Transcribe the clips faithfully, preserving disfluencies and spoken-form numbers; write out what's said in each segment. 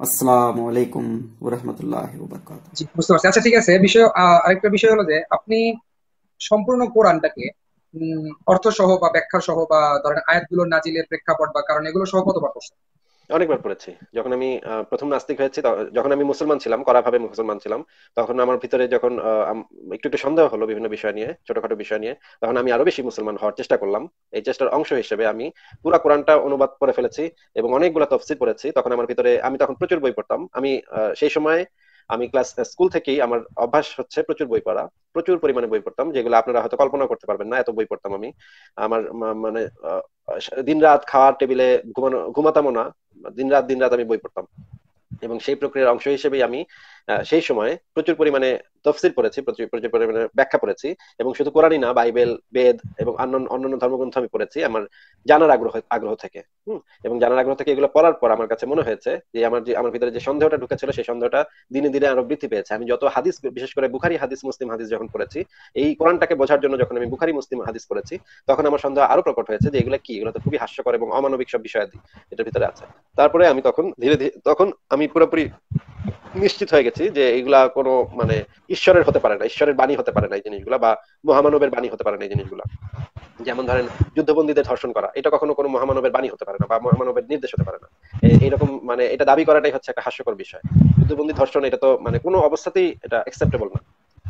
আসসালামু আলাইকুম ওয়া রাহমাতুল্লাহি ওয়া বারাকাতুহু। জি, বুঝতে পারছি। আচ্ছা, ঠিক আছে। বিষয় আহ, আরেকটা বিষয় হলো যে আপনি সম্পূর্ণ কোরআনটাকে উম, অর্থ সহ বা ব্যাখ্যা সহ বা ধরেন আয়াতগুলোর নাজিলের প্রেক্ষাপট বা কারণ এগুলো সহ কতবার পড়ছেন? অনেকবার পড়েছি। যখন আমি আহ, প্রথম নাস্তিক হয়েছি, ত- যখন আমি মুসলমান ছিলাম, কড়াভাবে মুসলমান ছিলাম, তখন আমার ভিতরে যখন আহ, আম- একটু একটু সন্দেহ হলো বিভিন্ন বিষয় নিয়ে, ছোটখাটো বিষয় নিয়ে, তখন আমি আরো বেশি মুসলমান হওয়ার চেষ্টা করলাম। এই চেষ্টার অংশ হিসেবে আমি পুরা কোরআনটা অনুবাদ করে ফেলেছি এবং অনেকগুলো তফসির পড়েছি। তখন আমার ভিতরে, আমি তখন প্রচুর বই পড়তাম। আমি আহ, সেই সময় আমি ক্লাস স্কুল থেকেই আমার অভ্যাস হচ্ছে প্রচুর বই পড়া। প্রচুর পরিমাণে বই পড়তাম, যেগুলো আপনারা হয়তো কল্পনা করতে পারবেন না, এত বই পড়তাম আমি। আমার মা- মানে দিন রাত খাওয়ার টেবিলে ঘুমানো ঘুমাতামও না, দিন রাত দিন রাত আমি বই পড়তাম। এবং সেই প্রক্রিয়ার অংশ হিসেবেই আমি আহ, সেই সময় প্রচুর পরিমাণে তফসির পড়েছি, প্রচুর প্রচুর পরিমাণে ব্যাখ্যা পড়েছি। এবং শুধু কোরআনই না, বাইবেল, বেদ এবং অন্যান্য অন্যান্য ধর্মগ্রন্থ আমি পড়েছি আমার জানার আগ্রহ আগ্রহ থেকে। হম এবং জানার আগ্রহ থেকে এগুলো পড়ার পর আমার কাছে মনে হয়েছে যে আমার যে আমার ভিতরে যে সন্দেহটা ঢুকেছিল, সেই সন্দেহটা দিনে দিনে আরো বৃদ্ধি পেয়েছে। আমি যত হাদিস, বিশেষ করে বুখারী হাদিস, মুসলিম হাদিস যখন পড়েছি, এই কোরআনটাকে বোঝার জন্য যখন আমি বুখারী মুসলিম হাদিস পড়েছি, তখন আমার সন্দেহ আরো প্রকট হয়েছে যে এগুলো কি, এগুলো তো খুবই হাস্যকর এবং অমানবিক সব বিষয় এটার ভিতরে আছে। তারপরে আমি তখন ধীরে ধীরে, তখন আমি পুরোপুরি নিশ্চিত হয়ে গেছি যে এইগুলা কোনো মানে ঈশ্বরের হতে পারে না, ঈশ্বরের বাণী হতে পারে না এই জিনিসগুলা, বা মহামানবের বাণী হতে পারে না এই জিনিসগুলা। যেমন ধরেন, যুদ্ধবন্দীদের ধর্ষণ করা, এটা কখনো কোনো মহামানবের বাণী হতে পারে না বা মহামানবের নির্দেশ হতে পারে না। এ- এইরকম মানে এটা দাবি করাটাই হচ্ছে একটা হাস্যকর বিষয়। যুদ্ধবন্দী ধর্ষণ, এটা তো মানে কোনো অবস্থাতেই এটা অ্যাকসেপ্টেবল না।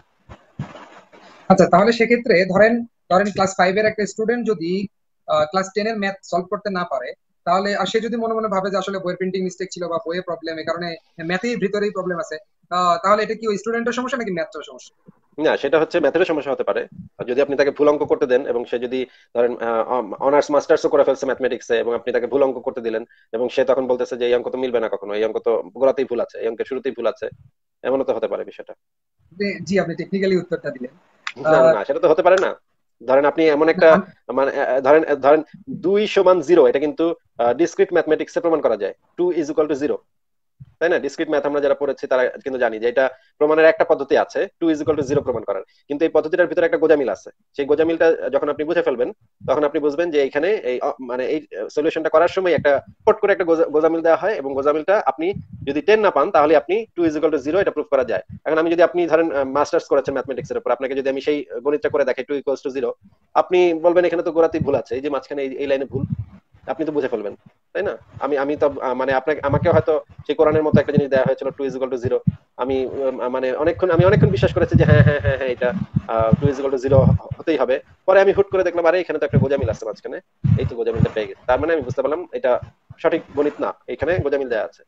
আচ্ছা, তাহলে সেক্ষেত্রে ধরেন ধরেন ক্লাস ফাইভ এর একটা স্টুডেন্ট যদি ক্লাস টেন এর ম্যাথ সলভ করতে না পারে, তাহলে আর সে যদি মনে মনে ভাবে যে আসলে বইয়ের প্রিন্টিং মিস্টেক ছিল বা বইয়ের প্রবলেম, এই কারণে ম্যাথের ভিতরেই প্রবলেম আছে, আহ, তাহলে এটা কি ওই স্টুডেন্টের সমস্যা নাকি ম্যাথের সমস্যা? না, সেটা হচ্ছে ম্যাথের সমস্যা হতে পারে। আর যদি আপনি তাকে ভুল অঙ্ক করতে দেন এবং সে যদি ধরেন অনার্স মাস্টার্সও করে ফেলছে ম্যাথমেটিক্সে, এবং আপনি তাকে ভুল অঙ্ক করতে দিলেন এবং সে তখন বলতেছে যে এই অঙ্ক তো মিলবে না কখনো, এই অঙ্ক তো গোড়াতেই ভুল আছে, এই অঙ্কের শুরুতেই ভুল আছে, এমনও তো হতে পারে বিষয়টা। আপনি- জি, আপনি টেকনিক্যালি উত্তরটা দিলেন। না না আহ না, সেটা তো হতে পারে না। ধরেন আপনি এমন না, একটা আম- মানে আহ, ধরেন ধরেন দুই সমান জিরো, এটা কিন্তু ডিসক্রিট ম্যাথমেটিক্সে প্রমাণ করা যায়। Two is equal to zero, তাই না? ডিসক্রিট ম্যাথ আমরা যারা পড়েছি তারা কিন্তু জানি যে এটা প্রমাণের একটা পদ্ধতি আছে, two is equal to zero প্রমাণ করার। কিন্তু এই পদ্ধতিটার ভিতরে একটা গোজামিল আছে। সেই গোজামিলটা যখন আপনি বুঝে ফেলবেন, তখন আপনি বুঝবেন যে এখানে এই অ, মানে এই সলিউশনটা করার সময় একটা পট করে একটা গোজা- গোজামিল দেওয়া হয়, এবং গোজামিলটা আপনি যদি টেন না পান, তাহলে আপনি two is equal to zero এটা প্রুভ করা যায়। এখন আমি যদি, আপনি ধরেন মাস্টার্স করেছেন ম্যাথমেটিক্স এর উপর, আপনাকে যদি আমি সেই গণিতটা করে দেখাই টু ইকুয়াল টু জিরো, আপনি বলবেন এখানে তো গোড়াতেই ভুল আছে, এই যে মাঝখানে এই এই লাইনে ভুল, আপনি তো বুঝে ফেলবেন, তাই না? আমি আমি তো আহ, মানে আপনাকে, আমাকে হয়তো সেই কোরআনের মতো একটা জিনিস দেওয়া হয়েছিল two is equal to zero, আমি উম, মানে অনেকক্ষণ আমি অনেকক্ষণ বিশ্বাস করেছি যে হ্যাঁ হ্যাঁ হ্যাঁ হ্যাঁ এটা two is equal to zero হতেই হবে। পরে আমি হুট করে দেখলাম আরে এখানে তো একটা গোজামিল আছে মাঝখানে, এই তো গোজামিলটা পেয়ে গেছে, তার মানে আমি বুঝতে পারলাম এটা সঠিক গণিত না, এখানে গোজামিল দেওয়া আছে।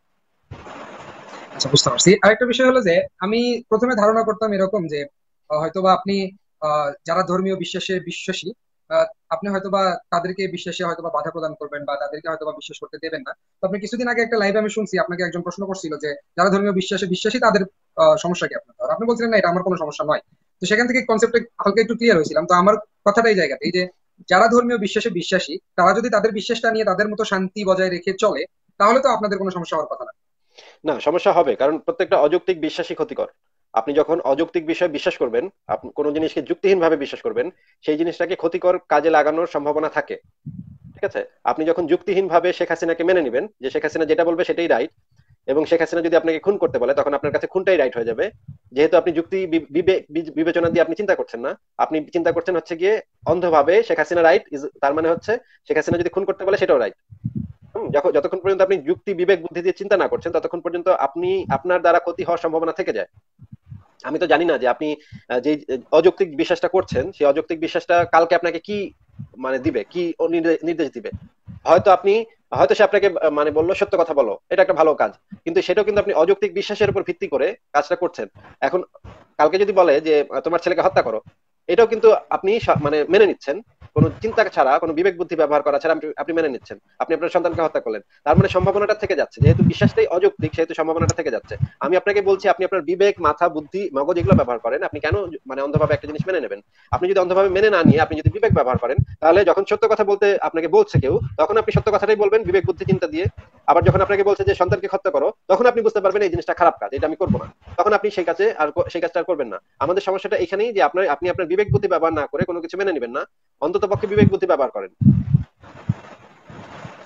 আচ্ছা, বুঝতে পারছি। আরেকটা বিষয় হলো যে আমি প্রথমে ধারণা করতাম এরকম যে আহ, হয়তোবা আপনি আহ, যারা ধর্মীয় বিশ্বাসে বিশ্বাসী, আহ, আপনি হয়তোবা তাদেরকে বিশ্বাসে হয়তোবা বাধা প্রদান করবেন বা তাদেরকে হয়তোবা বিশ্বাস করতে দেবেন না। তো আপনি কিছুদিন আগে একটা লাইভে আমি শুনছি আপনাকে একজন প্রশ্ন করছিল যে যারা ধর্মীয় বিশ্বাসে বিশ্বাসী তাদের আহ, সমস্যা কি আপনার, আর আপনি বলছিলেন না এটা আমার কোনো সমস্যা নয়। তো সেখান থেকে কনসেপ্টে হালকা একটু ক্লিয়ার হয়েছিলাম। তো আমার কথাটা এই জায়গাতে, এই যে যারা ধর্মীয় বিশ্বাসে বিশ্বাসী তারা যদি তাদের বিশ্বাসটা নিয়ে তাদের মতো শান্তি বজায় রেখে চলে, তাহলে তো আপনাদের কোনো সমস্যা হওয়ার কথা না। না, সমস্যা হবে, কারণ প্রত্যেকটা অযৌক্তিক বিশ্বাসই ক্ষতিকর। আপনি যখন অযৌক্তিক বিষয়ে বিশ্বাস করবেন, আপনি কোনো জিনিসকে যুক্তিহীন ভাবে বিশ্বাস করবেন, সেই জিনিসটাকে ক্ষতিকর কাজে লাগানোর সম্ভাবনা থাকে। ঠিক আছে? আপনি যখন যুক্তিহীন ভাবে শেখ হাসিনাকে মেনে নিবেন যে শেখ হাসিনা যেটা বলবে সেটাই রাইট, এবং শেখ হাসিনা যদি আপনাকে খুন করতে বলে, তখন আপনার কাছে খুনটাই রাইট হয়ে যাবে। যেহেতু আপনি যুক্তি বি- বিবে- বি- বিবেচনা দিয়ে আপনি চিন্তা করছেন না, আপনি চিন্তা করছেন হচ্ছে গিয়ে অন্ধভাবে শেখ হাসিনা রাইট, তার মানে হচ্ছে শেখ হাসিনা যদি খুন করতে বলে সেটাও রাইট। হম যখন যতক্ষণ পর্যন্ত আপনি যুক্তি বিবেক বুদ্ধি দিয়ে চিন্তা না করছেন, ততক্ষণ পর্যন্ত আপনি, আপনার দ্বারা ক্ষতি হওয়ার সম্ভাবনা থেকে যায়। আমি তো জানি না যে আপনি আহ, যে অযৌক্তিক বিশ্বাসটা করছেন, সেই অযৌক্তিক বিশ্বাসটা কালকে আপনাকে কি মানে দিবে, কি ও নির্দে- নির্দেশ দিবে। হয়তো আপনি, হয়তো সে আপনাকে আহ, মানে বললো সত্য কথা বলো, এটা একটা ভালো কাজ, কিন্তু সেটাও কিন্তু আপনি অযৌক্তিক বিশ্বাসের উপর ভিত্তি করে কাজটা করছেন। এখন কালকে যদি বলে যে আহ, তোমার ছেলেকে হত্যা করো, এটাও কিন্তু আপনি সা- মানে মেনে নিচ্ছেন, কোনো চিন্তা ছাড়া, কোনো বিবেক বুদ্ধি ব্যবহার করা ছাড়া আপনি আপনি মেনে নিচ্ছেন, আপনি আপনার সন্তানকে হত্যা করলেন। তার মানে সম্ভাবনাটা থেকে যাচ্ছে, যেহেতু বিশ্বাসটাই অযৌক্তিক সেহেতু সম্ভাবনাটা থেকে যাচ্ছে। আমি আপনাকে বলছি আপনি আপনার বিবেক, মাথা, বুদ্ধি, মগজ এগুলো ব্যবহার করেন, আপনি কেন মানে অন্ধভাবে একটা জিনিস মেনে নেবেন? আপনি যদি অন্ধভাবে মেনে না নিয়ে আপনি যদি বিবেক ব্যবহার করেন, তাহলে যখন সত্য কথা বলতে আপনাকে বলছে কেউ, তখন আপনি সত্য কথাটাই বলবেন বিবেক বুদ্ধি চিন্তা দিয়ে। আবার যখন আপনাকে বলছে যে সন্তানকে হত্যা করো, তখন আপনি বুঝতে পারবেন এই জিনিসটা খারাপ কাজ, এটা আমি করবো না, তখন আপনি সেই কাজে আর ক- সেই কাজটা আর করবেন না। আমাদের সমস্যাটা এখানেই যে আপনার, আপনি আপনার বিবেক বুদ্ধি ব্যবহার না করে কোনো কিছু মেনে নেবেন না, অন্তত পক্ষে বিবেক বুদ্ধি ব্যবহার করেন।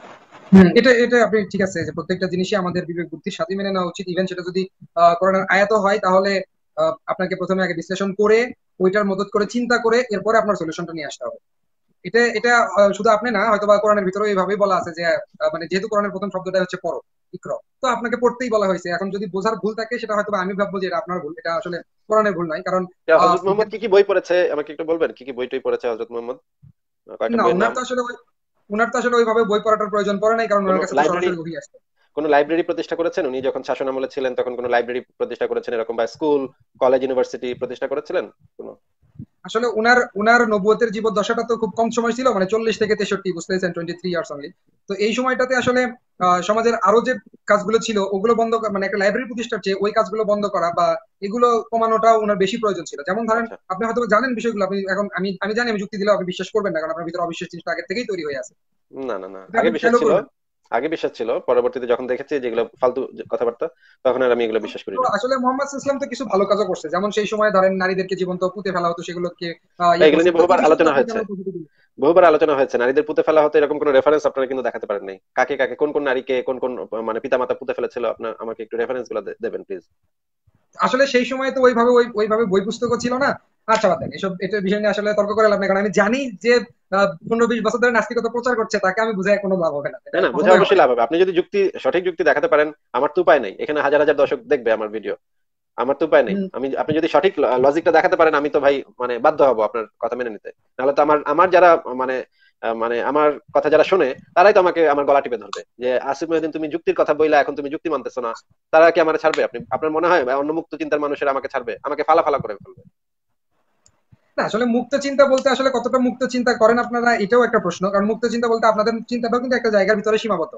হুম, এটা এটা আপনি ঠিক আছে যে প্রত্যেকটা জিনিসই আমাদের বিবেক বুদ্ধির সাথে মেনে নেওয়া উচিত। ইভেন সেটা যদি আহ, কোরআনের আয়াতও হয়, তাহলে আহ, আপনাকে প্রথমে আগে বিশ্লেষণ করে ওইটার মদদ করে চিন্তা করে এরপরে আপনার সলিউশনটা নিয়ে আসতে হবে। এটা এটা আহ, শুধু আপনি না, হয়তো বা কোরআনের ভিতরে এইভাবেই বলা আছে যে আহ, মানে যেহেতু কোরআনের প্রথম শব্দটা হচ্ছে পড়ো, ইকরা, তো আপনাকে পড়তেই বলা হয়েছে। এখন যদি বোঝার ভুল থাকে সেটা হয়তো বা আমি ভাববো যে এটা আপনার ভুল, এটা আসলে কোরআনের ভুল নয়। কারণ আহ, হযরত মুহাম্মদ কি কি বই পড়েছে আমাকে একটু বলবেন, কি কি বই টই পড়েছে হযরত মুহাম্মদ? কয়টা না, বইয়ের উনার নাম? তো আসলে ওই- উনার তো আসলে ওইভাবে বই পড়াটার প্রয়োজন পড়ে নাই, কারণ কোন ওনার কাছে তো লাইব্রেরি সরাসরি ওহী আসছে। কোন লাইব্রেরি প্রতিষ্ঠা করেছেন উনি যখন শাসন আমলে ছিলেন? তখন কোন লাইব্রেরি প্রতিষ্ঠা করেছেন এরকম, বা স্কুল, কলেজ, ইউনিভার্সিটি প্রতিষ্ঠা করেছিলেন কোন? আসলে উনার উনার নবুয়তের জীবদ্দশাটা তো খুব কম সময় ছিল, মানে চল্লিশ থেকে তেষট্টি, বুঝতে পেরেছেন, টোয়েন্টি থ্রি ইয়ার্স অনলি। তো এই সময়টাতে আসলে আহ, সমাজের আরো যে কাজগুলো ছিল ওগুলো বন্ধ করা- মানে একটা লাইব্রেরি প্রতিষ্ঠার চেয়ে ওই কাজগুলো বন্ধ করা বা এগুলো কমানোটা ওনার বেশি প্রয়োজন ছিল। যেমন ধরেন, আচ্ছা। আপনি হয়তো জানেন বিষয়গুলো, আপনি এখন আমি আমি জানি আমি যুক্তি দিলেও আপনি বিশ্বাস করবেন না, কারণ আপনার ভিতরে অবিশ্বাস জিনিসটা আগে থেকেই তৈরি হয়ে আছে। না না না, এটা আগে আপনি বিশ্বাস খেয়ালও ছিল। করবেন। আগে বিশ্বাস ছিল, পরবর্তীতে যখন দেখেছি যেগুলো ফালতু যে কথাবার্তা, তখন আর আমি এগুলো বিশ্বাস করি তো না। আসলে মোহাম্মদ ইসলাম তো কিছু ভালো কাজও করছে, যেমন সেই সময় ধরেন নারীদেরকে জীবন্ত পুঁতে ফেলা হতো, সেগুলোকে আহ, বা ইয়ে এগুলো করছে। নিয়ে তো এই বহুবার বিষয়গুলো আলোচনা আপনি হয়েছে। কেমন পজিটিভ? বহুবার আলোচনা হয়েছে, নারীদের পুঁতে ফেলা হতো এরকম কোনো রেফারেন্স আপনারা কিন্তু দেখাতে পারেন নাই। কাকে কাকে, কোন কোন নারীকে, কোন কোন মানে পিতামাতা পুঁতে ফেলেছিল, আপনার আমাকে একটু রেফারেন্স গুলো দে- দেবেন প্লিজ। আসলে সেই সময় তো ওইভাবে ওই ওইভাবে বই পুস্তকও ছিল না। আচ্ছা, বাদ দেন এসব, এটা বিষয় নিয়ে আসলে তর্ক করে লাভ নেই, কারণ আমি জানি যে আহ, পনেরো বিশ বছর ধরে নাস্তিকতা প্রচার করছে, তাকে আমি বুঝাই কোনো লাভ হবে না, না এটা না, বোঝা কখনোই হবে অবশ্যই না। লাভ হবে। আপনি যদি যুক্তি, সঠিক যুক্তি দেখাতে পারেন, আমার তো উপায় নেই, এখানে হাজার হাজার দর্শক দেখবে আমার ভিডিও, আমার তো উপায় নেই। হুম, আমি, আপনি যদি সঠিক লজিকটা দেখাতে পারেন, আমি তো ভাই মানে বাধ্য হব আপনার কথা মেনে নিতে। নাহলে তো আমার আমার যারা মানে আহ, মানে আমার কথা যারা শুনে, তারাই তো আমাকে আমার গলা টিপে ধরবে যে আসিফ মহিউদ্দিন, তুমি যুক্তির কথা বইলা এখন তুমি যুক্তি মানতেছো না। তারা কি আমার ছাড়বে? আপনি, আপনার মনে হয় অন্য মুক্ত চিন্তার মানুষেরা আমাকে ছাড়বে? আমাকে ফালা ফালা করে ফেলবে। না আসলে মুক্ত চিন্তা বলতে আসলে কতটা মুক্ত চিন্তা করেন আপনারা, এটাও একটা প্রশ্ন, কারণ মুক্ত চিন্তা বলতে আপনাদের চিন্তাটাও কিন্তু একটা জায়গার ভিতরে সীমাবদ্ধ।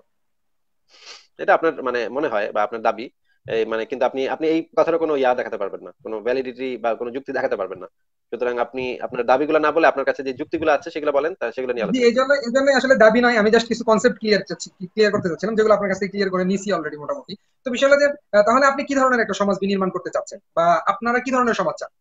এটা আপনার মানে মনে হয় বা আপনার দাবি, এই মানে, কিন্তু আপনি আপনি এই কথার কোনো ইয়া দেখাতে পারবেন না, কোনো ভ্যালিডিটি বা কোনো যুক্তি দেখাতে পারবেন না। সুতরাং আপনি আপনার দাবিগুলো না বলে আপনার কাছে যে যুক্তিগুলো আছে সেগুলো বলেন, তা সেগুলো নিয়ে জি, আলোচনা এই করি। জন্য এই জন্য আসলে দাবি নয়, আমি জাস্ট কিছু কনসেপ্ট ক্লিয়ার ক্লিয়ার করতে চাচ্ছিলাম, যেগুলো আপনার কাছে ক্লিয়ার করে নিছি অলরেডি মোটামুটি। তো বিষয় হলো যে আহ, তাহলে আপনি কি ধরনের একটা সমাজ বিনির্মাণ করতে চাচ্ছেন, বা আপনারা কি ধরনের সমাজ চান?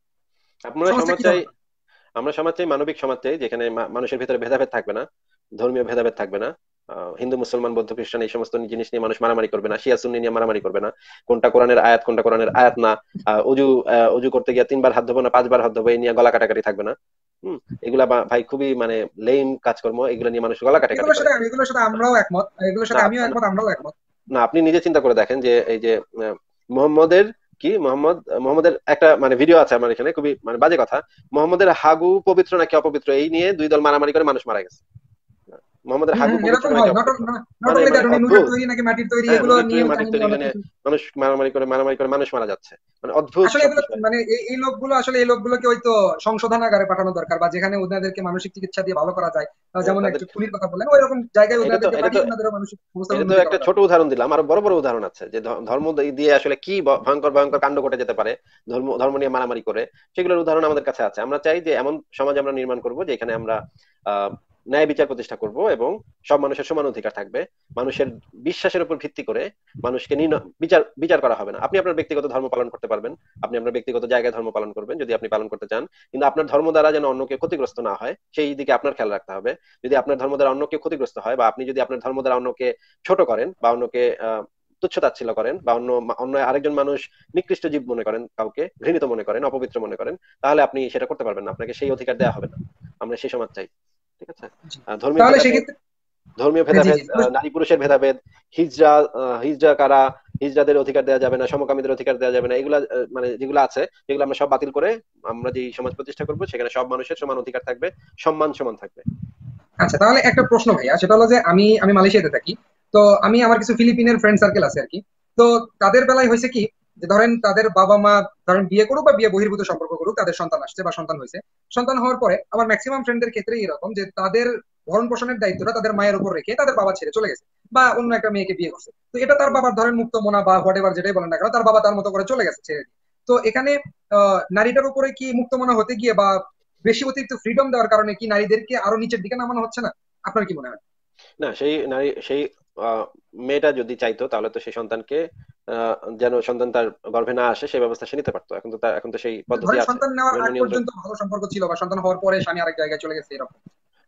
আমরা সমাজটা সমাজ কি চাই, ধরনের? আমরা সমাজ চাই মানবিক সমাজ চাই, যেখানে মা- মানুষের ভিতরে ভেদাভেদ থাকবে না, ধর্মীয় ভেদাভেদ থাকবে না। আহ, হিন্দু, মুসলমান, বৌদ্ধ, খ্রিস্টান এই সমস্ত জিনিস নিয়ে মানুষ মারামারি করবে না, শিয়া সুন্নি নিয়ে মারামারি করবে না, কোনটা কোরআনের আয়াত কোনটা কোরআনের আয়াত না। আহ, অজু আহ, অজু করতে গিয়ে তিনবার হাত ধোবো না পাঁচবার হাত ধোবো, এই নিয়ে গলা কাটাকাটি থাকবে না। হম। এগুলা বা- ভাই খুবই মানে লেম কাজকর্ম, এগুলো নিয়ে মানুষ গলা কাটাকাটি এগুলোর করে। সাথে এগুলোর সাথে আমরাও একমত, এগুলোর না সাথে আমিও একমত, আমরাও একমত। না, আপনি নিজে চিন্তা করে দেখেন যে এই যে আহ, মোহাম্মদের কি মোহাম্মদ মোহাম্মদের একটা মানে ভিডিও আছে আমার এখানে, খুবই মানে বাজে কথা। মোহাম্মদের হাগু পবিত্র নাকি অপবিত্র, এই নিয়ে দুই দল মারামারি করে মানুষ মারা গেছে। মোহাম্মদের হম হাগু হম, পবিত্র এরকম নাকি হয়। নট অপবিত্র, নট মানে অনলি মানে দ্যাট, উনি নুনের অদ্ভুত। তৈরি নাকি মাটির তৈরি, হ্যাঁ, এগুলো নুনের তৈরি নিয়েও মাটির কাহিনী তৈরি অনেক মানে কিছু। মানুষ মারামারি করে মারামারি করে মানুষ মারা যাচ্ছে, মানে অদ্ভুত আসলে সব এগুলো বিষয়। মানে এই এই লোকগুলো আসলে এই লোকগুলোকে ওই তো সংশোধনাগারে পাঠানো দরকার, বা যেখানে ওনাদেরকে মানসিক চিকিৎসা দিয়ে ভালো করা যায়। আহ, হ্যাঁ যেমন তাদের, একটা খুনির কথা বললেন, ওই রকম জায়গায় এটা তো ওনাদেরকে এটা তো পাঠিয়ে ওনাদের মানসিক অবস্থার এটা তো উন্নতি একটা করা ছোট দরকার। উদাহরণ দিলাম, আরো বড় বড় উদাহরণ আছে যে ধ- ধর্ম দিয়ে আসলে কি ব- ভয়ঙ্কর ভয়ঙ্কর কাণ্ড ঘটে যেতে পারে ধর্ম ধর্ম নিয়ে মারামারি করে। সেগুলোর উদাহরণ আমাদের কাছে আছে। আমরা চাই যে এমন সমাজ আমরা নির্মাণ করব যেখানে আমরা আহ ন্যায় বিচার প্রতিষ্ঠা করব এবং সব মানুষের সমান অধিকার থাকবে। মানুষের বিশ্বাসের উপর ভিত্তি করে মানুষকে নির্ণ- বিচার বিচার করা হবে না। আপনি আপনার ব্যক্তিগত ধর্ম পালন করতে পারবেন, আপনি আপনার ব্যক্তিগত জায়গায় ধর্ম পালন করবেন যদি আপনি পালন করতে চান, কিন্তু আপনার ধর্ম দ্বারা যেন অন্যকে ক্ষতিগ্রস্ত না হয় সেই দিকে আপনার খেয়াল রাখতে হবে। যদি আপনার ধর্ম দ্বারা অন্যকে ক্ষতিগ্রস্ত হয়, বা আপনি যদি আপনার ধর্ম দ্বারা অন্যকে ছোট করেন বা অন্যকে আহ তুচ্ছ তাচ্ছিল্য করেন, বা অন্য অন্য আরেকজন মানুষ নিকৃষ্ট জীব মনে করেন, কাউকে ঘৃণিত মনে করেন, অপবিত্র মনে করেন, তাহলে আপনি সেটা করতে পারবেন না, আপনাকে সেই অধিকার দেওয়া হবে না। আমরা সেই সমাজ চাই। ঠিক আছে। জি। আহ, ধর্মীয় তাহলে ভেদাভেদ, সেক্ষেত্রে ধর্মীয় হ্যাঁ, জি ভেদাভেদ, জি। আহ, নারী পুরুষের ভেদাভেদ, হিজড়া, আহ, হিজড়া কারা, হিজড়াদের অধিকার দেওয়া যাবে না, সমকামীদের অধিকার দেওয়া যাবে না, এগুলা আহ, মানে যেগুলো আছে সেগুলো আমরা সব বাতিল করে আমরা যে সমাজ প্রতিষ্ঠা করবো সেখানে সব মানুষের সমান অধিকার থাকবে, সম্মান সমান থাকবে। আচ্ছা, তাহলে একটা প্রশ্ন ভাইয়া, সেটা হলো যে আমি আমি মালয়েশিয়াতে থাকি। তো আমি আমার কিছু ফিলিপিনের ফ্রেন্ড সার্কেল আছে আর কি। তো তাদের বেলায় হয়েছে কি, যে ধরেন তাদের বাবা মা ধরেন বিয়ে করুক বা বিয়ে বহির্ভূত সম্পর্ক করুক, তাদের সন্তান আসছে বা সন্তান হয়েছে। সন্তান হওয়ার পরে আমার ম্যাক্সিমাম ফ্রেন্ডদের ক্ষেত্রে এরকম যে তাদের ভরণ পোষণের দায়িত্বটা তাদের মায়ের উপর রেখে তাদের বাবা ছেড়ে চলে গেছে, বা অন্য একটা মেয়েকে বিয়ে করছে। তো এটা তার বাবার ধরেন মুক্ত মনা বা হোয়াট এভার যেটাই বলেন না কেন, তার বাবা তার মতো করে চলে গেছে ছেড়ে দিয়ে। তো এখানে আহ নারীটার উপরে কি মুক্ত মনা হতে গিয়ে বা বেশি অতিরিক্ত ফ্রিডম দেওয়ার কারণে কি নারীদেরকে আরো নিচের দিকে নামানো হচ্ছে না? আপনার কি মনে হয়? না, সেই নারী, সেই আহ, মেয়েটা যদি চাইতো তাহলে তো সেই সন্তানকে আহ, যেন সন্তান তার গর্ভে না আসে সেই ব্যবস্থা সে নিতে পারতো। এখন তো তার, এখন তো সেই পদ্ধতি ধরেন আছে, সন্তান নেওয়ার জন্ম আগ নিয়ন্ত্রণ। পর্যন্ত ভালো সম্পর্ক ছিল, বা সন্তান হওয়ার পরে স্বামী আরেক জায়গায় চলে গেছে, এরকম।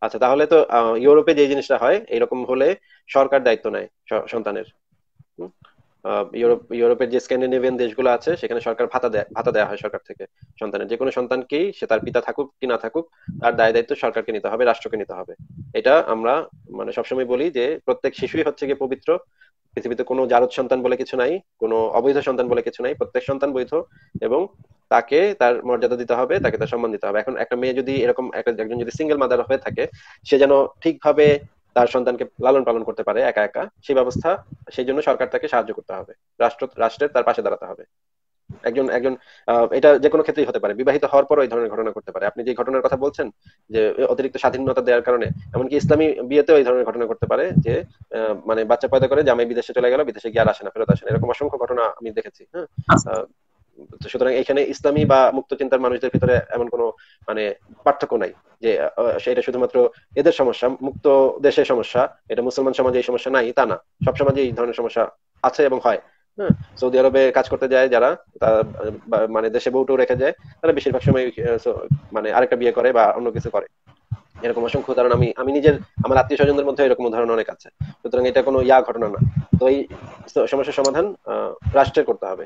আচ্ছা, তাহলে তো আহ, ইউরোপে যে জিনিসটা হয় এরকম হলে সরকার দায়িত্ব নেয় স- সন্তানের। হুম? আহ, ইউরোপ ইউরোপের যে স্ক্যান্ডিনেভিয়ান দেশগুলো আছে সেখানে সরকার ভাতা দেয়, ভাতা দেওয়া হয় সরকার থেকে সন্তানের। যে কোনো সন্তানকেই, সে তার পিতা থাকুক কি না থাকুক, তার দায় দায়িত্ব সরকারকে নিতে হবে, রাষ্ট্রকে নিতে হবে। এটা আমরা মানে সবসময় বলি যে প্রত্যেক শিশুই হচ্ছে গিয়ে পবিত্র। পৃথিবীতে কোনো জারজ সন্তান বলে কিছু নাই, কোনো অবৈধ সন্তান বলে কিছু নাই, প্রত্যেক সন্তান বৈধ। এবং তাকে তার মর্যাদা দিতে হবে, তাকে তার সম্মান দিতে হবে। এখন একটা মেয়ে যদি এরকম একটা, একজন যদি সিঙ্গেল মাদার হয়ে থাকে, সে যেন ঠিকভাবে তার সন্তানকে লালন পালন করতে পারে একা একা, সেই ব্যবস্থা, সেই জন্য সরকার তাকে সাহায্য করতে হবে, রাষ্ট্র রাষ্ট্রের তার পাশে দাঁড়াতে হবে। একজন একজন আহ, এটা যে কোনো ক্ষেত্রেই হতে পারে, বিবাহিত হওয়ার পরও এই ধরনের ঘটনা ঘটতে পারে। আপনি যে ঘটনার কথা বলছেন যে অতিরিক্ত স্বাধীনতা দেওয়ার কারণে, এমনকি ইসলামী বিয়েতেও এই ধরনের ঘটনা ঘটতে পারে যে আহ, মানে বাচ্চা পয়দা করে জামাই বিদেশে চলে গেল, বিদেশে গিয়ে আর আসে না, ফেরত আসে না, এরকম অসংখ্য ঘটনা আমি দেখেছি। হ্যাঁ। আচ্ছা। আহ, তো সুতরাং এখানে ইসলামী বা মুক্ত চিন্তার মানুষদের ভিতরে এমন কোনো মানে পার্থক্য নাই যে আহ, সেটা শুধুমাত্র এদের সমস্যা, মুক্ত দেশের সমস্যা, এটা মুসলমান সমাজে এই সমস্যা নাই তা না, সব সমাজে এই ধরনের সমস্যা আছে এবং হয়। হ্যাঁ। সৌদি আরবে কাজ করতে যায় যারা, তারা বা- মানে দেশে বউটও রেখে যায়, তারা বেশিরভাগ সময় আহ, so, মানে আরেকটা বিয়ে করে বা অন্য কিছু করে। এরকম অসংখ্য উদাহরণ আমি আমি নিজের, আমার আত্মীয় স্বজনদের মধ্যে এরকম উদাহরণ অনেক আছে। সুতরাং এটা কোনো ইয়া ঘটনা না। তো এই সমস্যার সমাধান আহ রাষ্ট্রের করতে হবে।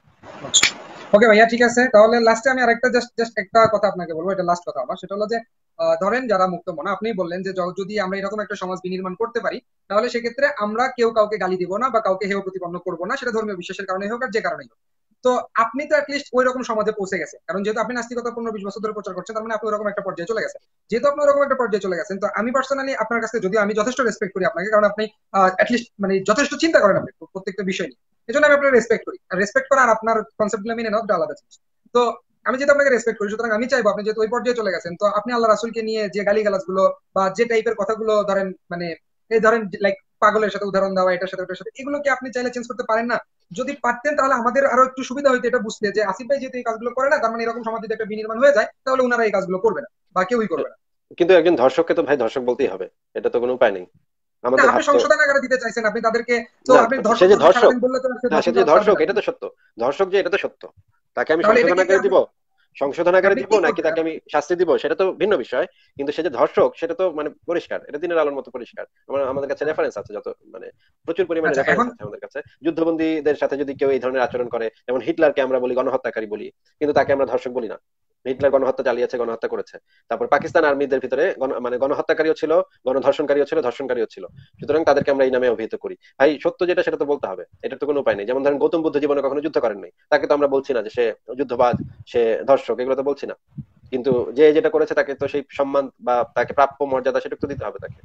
ওকে ভাইয়া, ঠিক আছে। তাহলে লাস্টে আমি আরেকটা জাস্ট জাস্ট একটা কথা আপনাকে বলবো, এটা লাস্ট কথা আমার। সেটা হলো যে আহ, ধরেন যারা মুক্ত মনা, আপনি বললেন যে য- যদি আমরা এরকম একটা সমাজ বিনির্মাণ করতে পারি, তাহলে সেক্ষেত্রে আমরা কেউ কাউকে গালি দিব না বা কাউকে হেয় প্রতিপন্ন করবো না, সেটা ধর্মীয় বিশ্বাসের কারণে হোক আর যে কারণেই হোক। তো আপনি তো অ্যাটলিস্ট ওই রকম সমাজে পৌঁছে গেছেন, কারণ যেহেতু আপনি নাস্তিকতা পনেরো বিশ বছর ধরে প্রচার করছেন, তার মানে আপনি ওরকম একটা পর্যায়ে চলে গেছেন। যেহেতু আপনি ওরকম একটা পর্যায়ে চলে গেছেন, তো আমি পার্সোনালি আপনার কাছে, যদিও আমি যথেষ্ট রেসপেক্ট করি আপনাকে, কারণ আপনি অ্যাটলিস্ট মানে যথেষ্ট চিন্তা করেন আপনি প্রত্যেকটা বিষয় নিয়ে, এই জন্য আমি আপনার রেসপেক্ট করি। রেসপেক্ট করা আর আপনার কনসেপ্ট গুলো মেনে নেওয়া দুটো আলাদা জিনিস। তো আমি যেহেতু আপনাকে রেসপেক্ট করি, সুতরাং আমি চাইবো আপনি যেহেতু ওই পর্যায়ে চলে গেছেন, তো আপনি আল্লাহ রাসূলকে নিয়ে যে গালিগালাজ গুলো বা যে টাইপের কথাগুলো ধরেন, মানে এই ধরেন লাইক পাগলের সাথে উদাহরণ দেওয়া, এটার সাথে ওটার সাথে, এগুলো কি আপনি চাইলে চেঞ্জ করতে পারেন না? যদি পারতেন তাহলে আমাদের আরো একটু সুবিধা হইতো এটা বুঝতে, যে আসিফ ভাই যেহেতু এই কাজগুলো করে না, তার মানে এরকম সমাজ যদি একটা বিনির্মাণ হয়ে যায়, তাহলে ওনারা এই কাজগুলো করবে না বা কেউই করবে না। কিন্তু একজন ধর্ষককে তো ভাই ধর্ষক বলতেই হবে, এটা তো কোনো উপায় নেই। না, আমাদের আপনি হাত তো, সংশোধনাগারে দিতে চাইছেন, আপনি তাদেরকে তো না, আপনি সে ধর্ষক যে ধর্ষক ধর্ষক, সারাদিন বললে তো সে না সে ধর্ষণ যে করা পারবে ধর্ষক না। এটা তো সত্য, ধর্ষক যে এটা তো সত্য, তাকে আমি তাহলে এটাকে কি সংশোধনাগারে আপনি দিব, সংশোধনাগারে আপনি দিব কি নাকি করবেন? তাকে আমি শাস্তি দিব সেটা তো ভিন্ন বিষয়। কিন্তু সে যে ধর্ষক সেটা তো মানে পরিষ্কার, এটা দিনের আলোর মতো পরিষ্কার। আমার আমাদের কাছে রেফারেন্স আছে, যত মানে প্রচুর পরিমাণে আচ্ছা, রেফারেন্স এখন আছে আমাদের কাছে। যুদ্ধবন্দীদের সাথে যদি কেউ এই ধরনের আচরণ করে, যেমন হিটলারকে আমরা বলি গণহত্যাকারী বলি, কিন্তু তাকে আমরা ধর্ষক বলি না। হিটলার গণহত্যা চালিয়েছে, গণহত্যা করেছে। তারপর পাকিস্তান আর্মিদের ভিতরে গণ- মানে গণহত্যাকারীও ছিল, গণধর্ষণকারীও ছিল, ধর্ষণকারীও ছিল। সুতরাং তাদেরকে আমরা এই নামে অভিহিত করি। ভাই সত্য যেটা সেটা তো বলতে হবে, এটা তো কোনো উপায় নেই। যেমন ধরেন গৌতম বুদ্ধ জীবনে কখনো যুদ্ধ করেন নাই, তাকে তো আমরা বলছি না যে সে যুদ্ধবাজ, সে ধর্ষক, এগুলো তো বলছি না। কিন্তু যে যেটা করেছে তাকে তো সেই সম্মান বা তাকে প্রাপ্য মর্যাদা সেটা তো দিতে হবে তাকে।